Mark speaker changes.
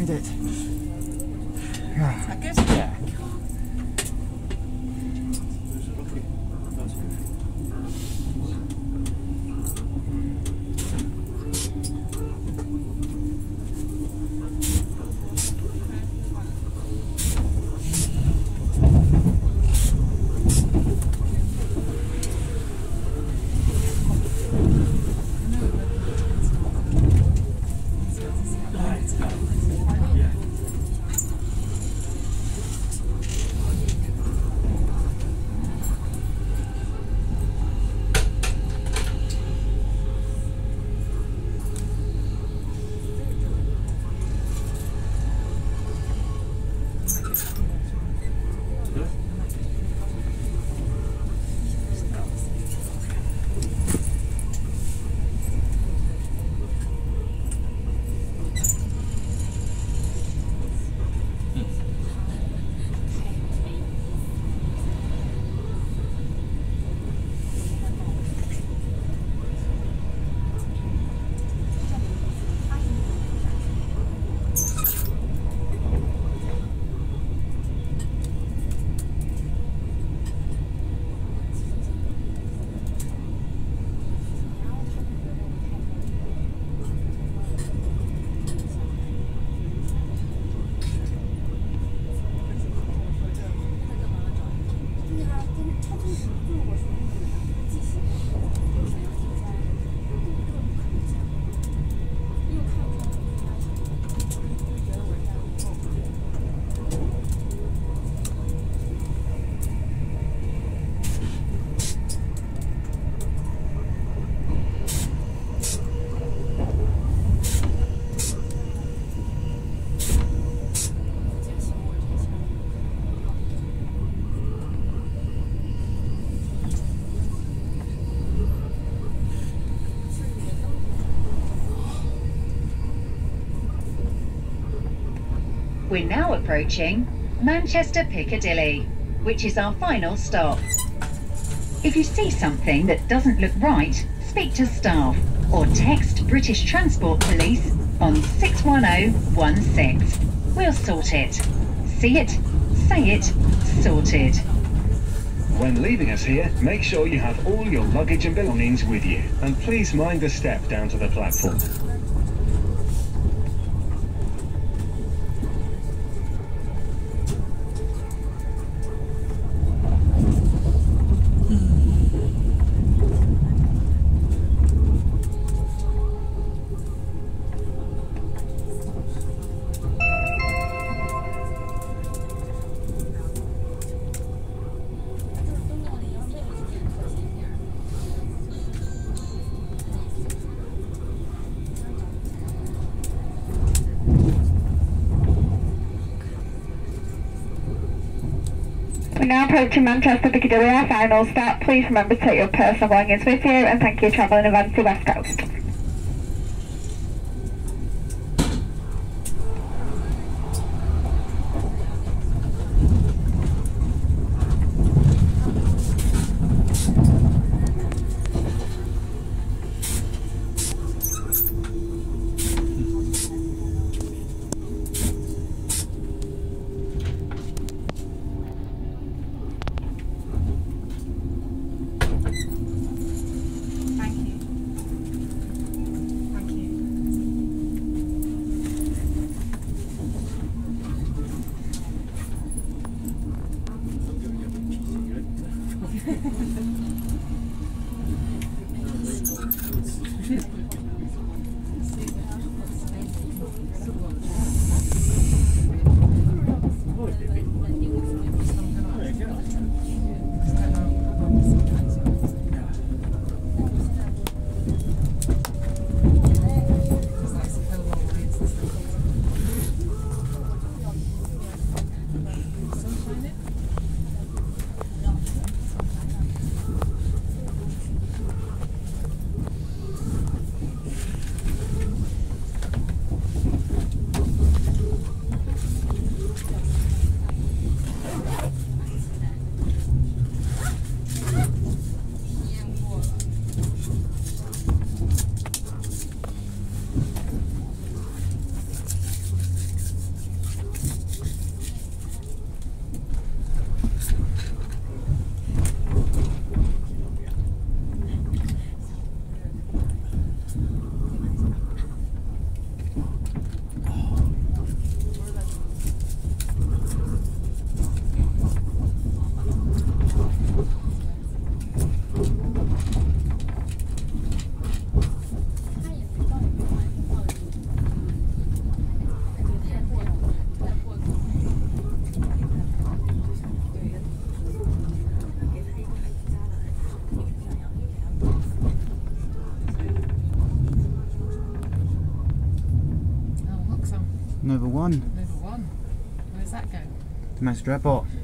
Speaker 1: find it.
Speaker 2: I guess.
Speaker 1: Yeah.
Speaker 3: We're now approaching Manchester Piccadilly, which is our final stop. If you see something that doesn't look right, speak to staff or text British Transport Police on 61016. We'll sort it. See it, say it, sorted.
Speaker 4: When leaving us here, make sure you have all your luggage and belongings with you, and please mind the step down to the platform.
Speaker 5: We're now approaching Manchester Piccadilly, our final stop. Please remember to take your personal belongings with you, and thank you for travelling in advance to West Coast.
Speaker 1: Nova 1.
Speaker 2: Nova 1. Where's that going?
Speaker 1: Master Airport.